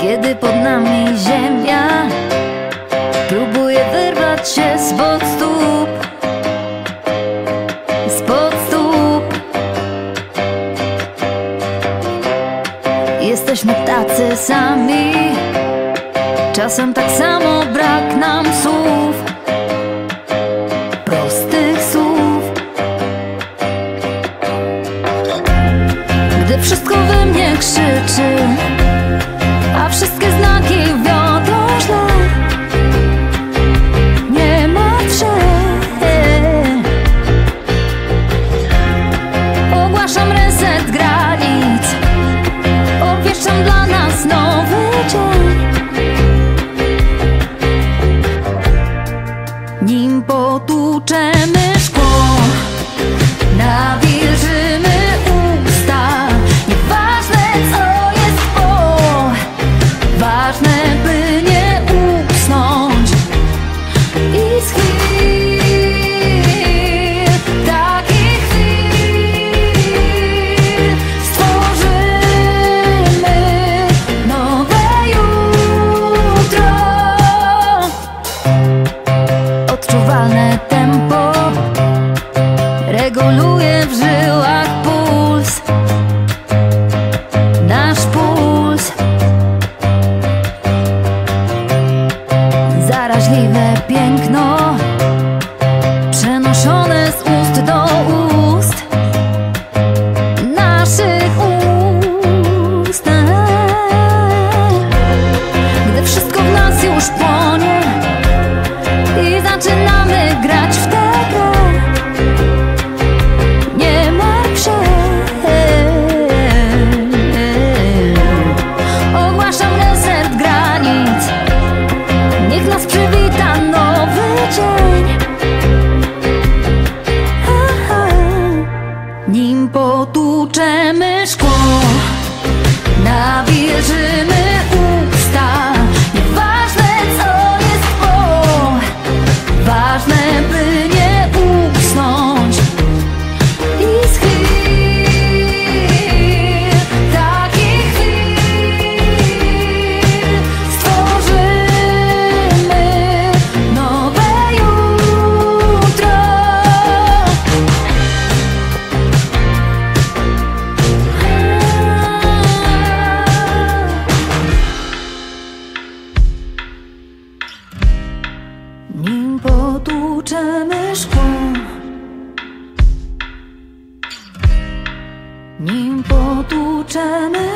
Kiedy pod nami ziemia próbuje wyrwać się spod stóp, spod stóp. Jesteśmy tacy sami, czasem tak samo brak nam słów, prostych słów. Gdy wszystko we mnie krzyczy, a wszystkie znaki wiodą źle, nie martw się. Ogłaszam reset granic, obwieszczam dla nas nowy dzień. Nim potłuczemy szkło, nawilżymy usta. Nieważne co jest ważne, by nie usnąć. I z chwil, takich chwil, stworzymy nowe jutro. Odczuwalne tempo reguluje w żyłach puls, nasz puls. Zaraźliwe piękno przenoszone z ust do ust, naszych ust. Gdy wszystko w nas już płonie i zaczynamy grać w tę grę, nie martw się. Ogłaszam reset granic, niech nas przywita nowy dzień. Nim potłuczemy szkło, nawilżymy usta. Nieważne co jest ważne, by nie usnąć. I z chwil, takich chwil, stworzymy nowe jutro. Nim potłuczemy szkło, nim potłuczemy